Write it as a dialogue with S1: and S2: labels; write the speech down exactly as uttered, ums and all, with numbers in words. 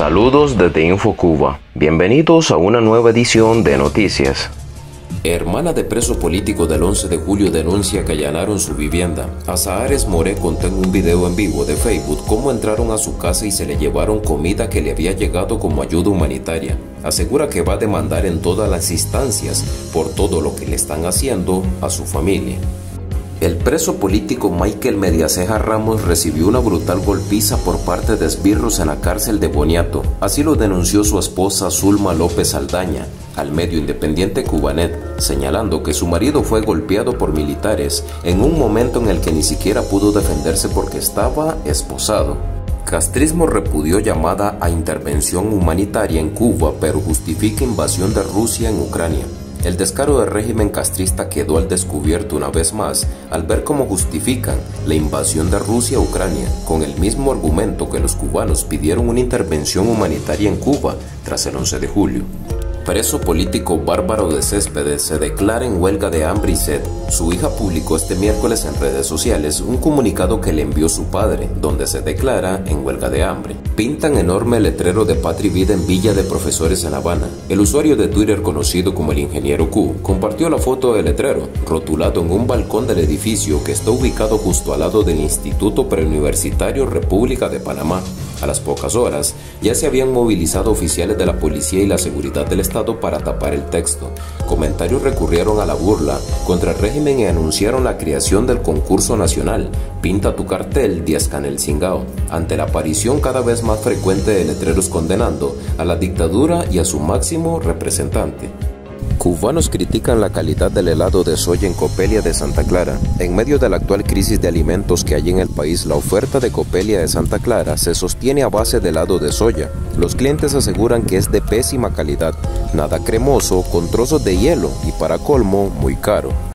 S1: Saludos desde InfoCuba. Bienvenidos a una nueva edición de Noticias.
S2: Hermana de preso político del once de julio denuncia que allanaron su vivienda. Azahares More contó en un video en vivo de Facebook cómo entraron a su casa y se le llevaron comida que le había llegado como ayuda humanitaria. Asegura que va a demandar en todas las instancias por todo lo que le están haciendo a su familia. El preso político Michael Mediaceja Ramos recibió una brutal golpiza por parte de esbirros en la cárcel de Boniato. Así lo denunció su esposa Zulma López Saldaña al medio independiente Cubanet, señalando que su marido fue golpeado por militares en un momento en el que ni siquiera pudo defenderse porque estaba esposado. Castrismo repudió llamada a intervención humanitaria en Cuba, pero justifica invasión de Rusia en Ucrania. El descaro del régimen castrista quedó al descubierto una vez más al ver cómo justifican la invasión de Rusia a Ucrania con el mismo argumento que los cubanos pidieron una intervención humanitaria en Cuba tras el once de julio. Preso político Bárbaro de Céspedes se declara en huelga de hambre y sed. Su hija publicó este miércoles en redes sociales un comunicado que le envió su padre, donde se declara en huelga de hambre. Pintan enorme letrero de Patria y Vida en Villa de Profesores en La Habana. El usuario de Twitter conocido como el Ingeniero Q compartió la foto del letrero, rotulado en un balcón del edificio que está ubicado justo al lado del Instituto Preuniversitario República de Panamá. A las pocas horas, ya se habían movilizado oficiales de la policía y la seguridad del Estado para tapar el texto. Comentarios recurrieron a la burla contra el régimen y anunciaron la creación del concurso nacional Pinta tu cartel Díaz Canel Cingao, ante la aparición cada vez más frecuente de letreros condenando a la dictadura y a su máximo representante. Cubanos critican la calidad del helado de soya en Copelia de Santa Clara. En medio de la actual crisis de alimentos que hay en el país, la oferta de Copelia de Santa Clara se sostiene a base de helado de soya. Los clientes aseguran que es de pésima calidad, nada cremoso, con trozos de hielo y para colmo, muy caro.